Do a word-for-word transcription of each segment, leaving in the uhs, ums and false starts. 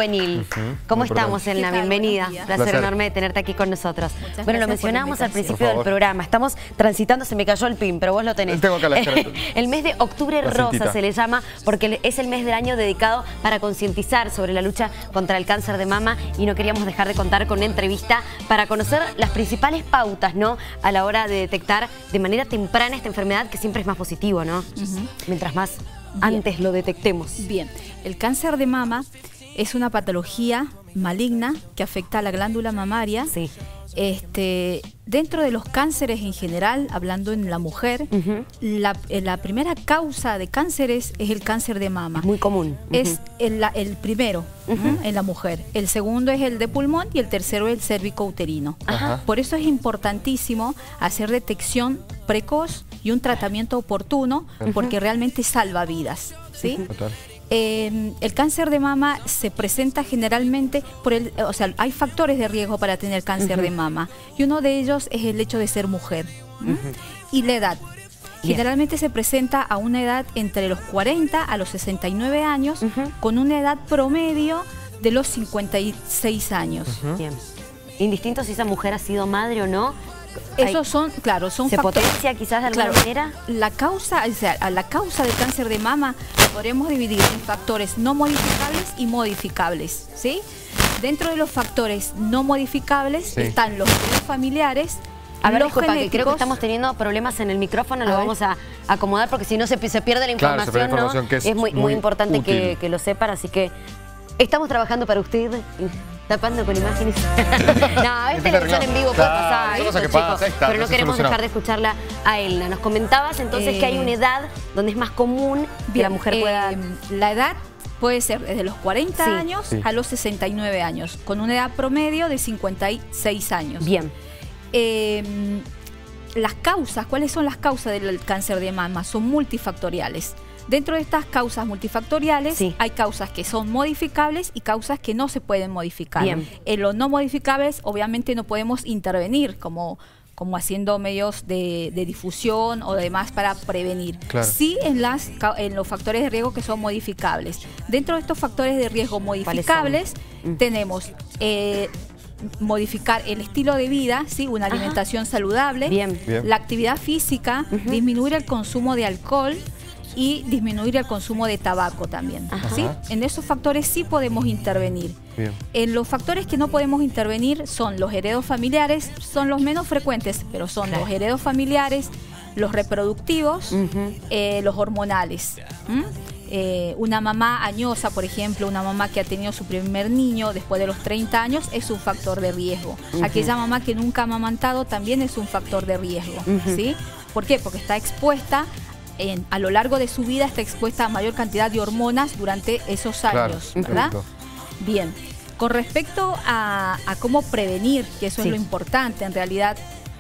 juvenil. Uh-huh. ¿Cómo Muy estamos, importante. Elna? Bienvenida. Buenos días. Placer, Placer. enorme de tenerte aquí con nosotros. Muchas bueno, lo gracias por la mencionábamos al invitación. principio Por del favor. programa. Estamos transitando, se me cayó el pin, pero vos lo tenés. Tengo acá la cara. El mes de Octubre La Rosa cintita. se le llama porque es el mes del año dedicado para concientizar sobre la lucha contra el cáncer de mama, y no queríamos dejar de contar con una entrevista para conocer las principales pautas, ¿no?, a la hora de detectar de manera temprana esta enfermedad, que siempre es más positivo, ¿no? Ujú. Mientras más Bien. antes lo detectemos. Bien, el cáncer de mama es una patología maligna que afecta a la glándula mamaria. Sí. Este, dentro de los cánceres en general, hablando en la mujer, Ujú. la, eh, la primera causa de cánceres es el cáncer de mama. Muy común. Es el, la- el primero, Ujú. ¿m? en la mujer. El segundo es el de pulmón y el tercero es el cérvico-uterino. Ajá. Por eso es importantísimo hacer detección precoz y un tratamiento oportuno, porque realmente salva vidas, ¿sí? Total. Eh, el cáncer de mama se presenta generalmente por el, o sea, hay factores de riesgo para tener cáncer Ujú. de mama, y uno de ellos es el hecho de ser mujer. ¿m? Y la edad. Bien. Generalmente se presenta a una edad entre los cuarenta a los sesenta y nueve años, Ujú. con una edad promedio de los cincuenta y seis años. Bien. Indistinto si esa mujer ha sido madre o no. hay- Esos son, claro, son ¿Se factores. potencia quizás de alguna Claro, manera? La causa, o sea, a la causa del cáncer de mama la podremos dividir en factores no modificables y modificables, ¿sí? Dentro de los factores no modificables Sí. están los genes familiares, A ver, los disculpa, que creo que genéticos. estamos teniendo problemas en el micrófono, A lo ver. vamos a acomodar porque si no se, se pierde la Claro, información, se pierde la ¿no? información, que es muy, muy muy importante que, útil. que lo sepan, así que estamos trabajando para usted, tapando con imágenes. No, esta Empieza a lección arreglar. en vivo puede Claro, pasar, son esto, cosas que chicos, pasan, ahí está, pero no ya se queremos solucionó. dejar de escucharla a Elna. Nos comentabas entonces Eh, que hay una edad donde es más común que Bien, la mujer pueda... eh, la edad puede ser desde los cuarenta Sí. años Sí. a los sesenta y nueve años, con una edad promedio de cincuenta y seis años. Bien. Eh, las causas, ¿cuáles son las causas del cáncer de mama? Son multifactoriales. Dentro de estas causas multifactoriales Sí. hay causas que son modificables y causas que no se pueden modificar. Bien. En los no modificables obviamente no podemos intervenir como, como haciendo medios de, de difusión o demás para prevenir. Claro. Sí en, las, ca- en los factores de riesgo que son modificables. Dentro de estos factores de riesgo modificables Mm. tenemos... eh, modificar el estilo de vida, ¿sí? Una Ajá. alimentación saludable, Bien. Bien. la actividad física, Ujú. disminuir el consumo de alcohol y disminuir el consumo de tabaco también, Ajá. ¿sí? En esos factores sí podemos intervenir. Bien. En los factores que no podemos intervenir son los heredos familiares, son los menos frecuentes, pero son Claro. los heredos familiares, los reproductivos, Ujú. eh, los hormonales. ¿m? Eh, una mamá añosa, por ejemplo, una mamá que ha tenido su primer niño después de los treinta años es un factor de riesgo. Ujú. Aquella mamá que nunca ha amamantado también es un factor de riesgo. Ujú. ¿Sí? ¿Por qué? Porque está expuesta, en- a lo largo de su vida está expuesta a mayor cantidad de hormonas durante esos Claro, años, ¿verdad? perfecto. Bien. Con respecto a, a cómo prevenir, que eso Sí. es lo importante en realidad,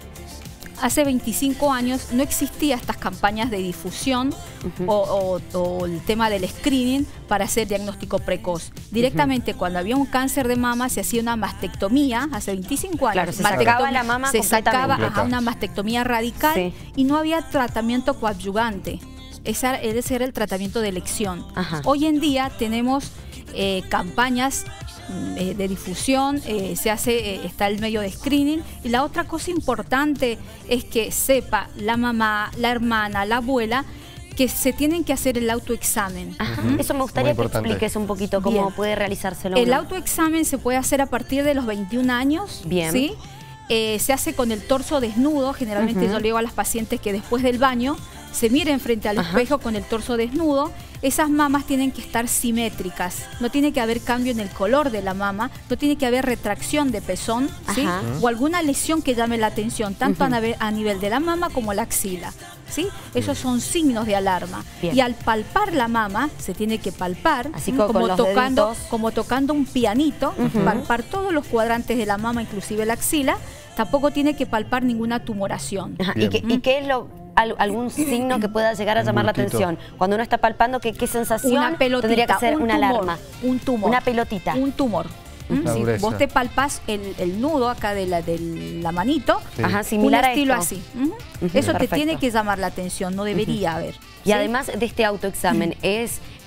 hace veinticinco años no existían estas campañas de difusión Ujú. o, o- o el tema del screening para hacer diagnóstico precoz. Directamente cuando había un cáncer de mama se hacía una mastectomía hace veinticinco años. Claro, se Mastectomía- sacaba la mama Se sacaba completamente. ajá, una mastectomía radical Sí. y no había tratamiento coadyuvante. Esa- ese era el tratamiento de elección. Ajá. Hoy en día tenemos eh, campañas mm, eh, de difusión, eh, se hace, eh, está el medio de screening, y la otra cosa importante es que sepa la mamá, la hermana, la abuela, que se tienen que hacer el autoexamen. Ajá. Ujú. Eso me Muy gustaría que importante. expliques un poquito cómo Bien. puede realizárselo El uno. autoexamen se puede hacer a partir de los veintiún años. Bien. ¿Sí? Eh, se hace con el torso desnudo. Generalmente Ujú. yo le digo a las pacientes que después del baño se miren frente al Ajá. espejo con el torso desnudo. Esas mamas tienen que estar simétricas. No tiene que haber cambio en el color de la mama. No tiene que haber retracción de pezón, ¿sí? Ajá. O alguna lesión que llame la atención, tanto Ujú. a, nave- a nivel de la mama como la axila. ¿Sí? Esos son signos de alarma. Bien. Y al palpar la mama, se tiene que palpar, Así ¿m? como con como los tocando, deditos. como tocando un pianito, Ujú. palpar todos los cuadrantes de la mama, inclusive la axila. Tampoco tiene que palpar ninguna tumoración. Ajá. ¿Y, Bien. qué, ¿Y qué es lo al- algún signo que pueda llegar a Un llamar la bultito. atención? Cuando uno está palpando, ¿qué, qué sensación Una pelotita, tendría que ser un una tumor, alarma? un tumor. Una pelotita. Un tumor. ¿Mm? La Si dureza. vos te palpás el, el nudo acá de la, de la manito, Sí. Ajá, un similar estilo a esto. así. Ujú. Ujú, Eso perfecto. te tiene que llamar la atención, no debería haber. Y ¿sí? además de este autoexamen, ¿es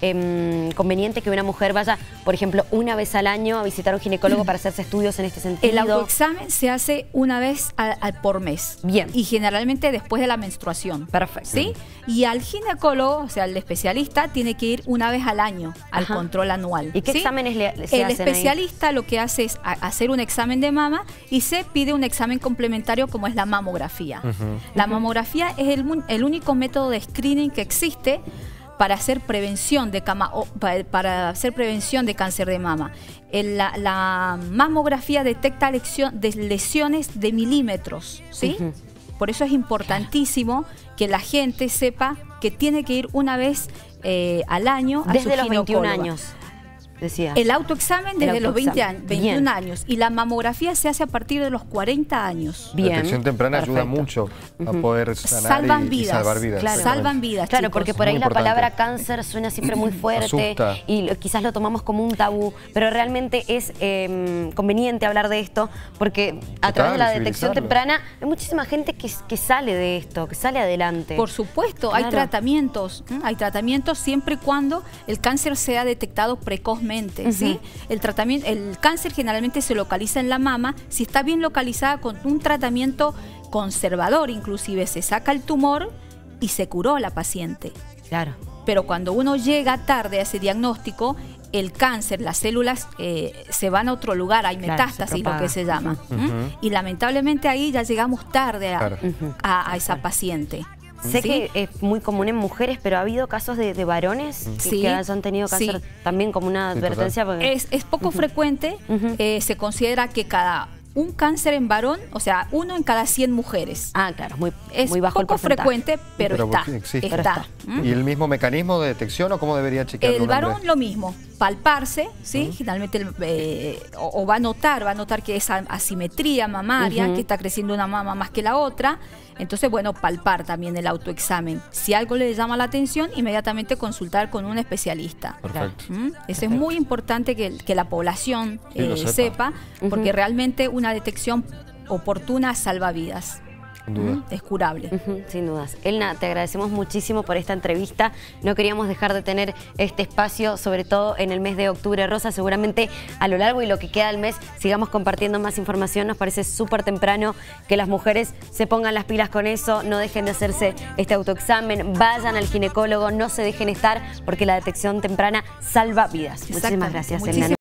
eh, conveniente que una mujer vaya, por ejemplo, una vez al año a visitar a un ginecólogo para hacerse estudios en este sentido? El autoexamen se hace una vez al, al por mes. Bien. Y generalmente después de la menstruación. Perfecto. ¿Sí? Y al ginecólogo, o sea, el especialista, tiene que ir una vez al año al Ajá. control anual. ¿Y qué ¿sí? exámenes le, se El hacen especialista ahí? Lo que hace es a, hacer un examen de mama y se pide un examen complementario como es la mamografía. Uh-huh. La mamografía es el, el único método de screening que existe para hacer prevención de cama, o, para, para hacer prevención de cáncer de mama. El, la, la mamografía detecta lesión, de lesiones de milímetros, ¿sí? Uh-huh. Por eso es importantísimo que la gente sepa que tiene que ir una vez eh, al año a desde su los veintiún ginecóloga. años. Decías. El autoexamen desde el los veinte autoexamen. años, veintiún años y la mamografía se hace a partir de los cuarenta años. Bien. La detección temprana Perfecto. ayuda mucho a poder sanar salvan y, vidas, y salvar vidas. Claro. Salvan vidas, claro, chicos. porque por ahí Muy la importante. palabra cáncer suena siempre muy fuerte Asusta. y lo, quizás lo tomamos como un tabú, pero realmente es eh, conveniente hablar de esto porque a Total, través de la detección visibilizarlo. temprana hay muchísima gente que, que sale de esto, que sale adelante. Por supuesto, Claro. hay tratamientos, ¿eh? hay tratamientos siempre y cuando el cáncer sea detectado precozmente, uh-huh. ¿sí? El tratamiento, el cáncer generalmente se localiza en la mama, si está bien localizada con un tratamiento conservador, inclusive se saca el tumor y se curó la paciente. Claro. Pero cuando uno llega tarde a ese diagnóstico, el cáncer, las células eh, se van a otro lugar, hay Claro, metástasis, lo que se llama. Uh-huh. ¿Mm? Y lamentablemente ahí ya llegamos tarde a, Claro. a, a esa paciente. Sé ¿sí? que es muy común en mujeres, pero ha habido casos de, de varones que, Sí, que hayan tenido cáncer sí. también como una Sí, advertencia. Porque... Es, es poco uh-huh. frecuente, uh-huh. eh, se considera que cada un cáncer en varón, o sea, uno en cada cien mujeres. Ah, claro, muy, es muy bajo poco el porcentaje. frecuente, pero, pero está. existe. está. Pero está. ¿Mm? ¿Y el mismo mecanismo de detección o cómo debería chequearlo? El varón lo mismo, palparse, ¿sí? Uh-huh. Generalmente el, eh, o, o va a notar, va a notar que esa asimetría mamaria, uh-huh. que está creciendo una mama más que la otra. Entonces, bueno, palpar también el autoexamen. Si algo le llama la atención, inmediatamente consultar con un especialista. Perfecto. ¿Mm? Eso es muy importante que, que la población sí, eh, sepa, sepa porque uh-huh. realmente una detección oportuna salva vidas. Sin duda. ¿Mm? Es curable. Uh-huh, sin dudas. Elna, te agradecemos muchísimo por esta entrevista. No queríamos dejar de tener este espacio, sobre todo en el mes de octubre rosa. Seguramente a lo largo y lo que queda del mes sigamos compartiendo más información. Nos parece súper temprano que las mujeres se pongan las pilas con eso, no dejen de hacerse este autoexamen, vayan al ginecólogo, no se dejen estar porque la detección temprana salva vidas. Muchísimas gracias, Elna.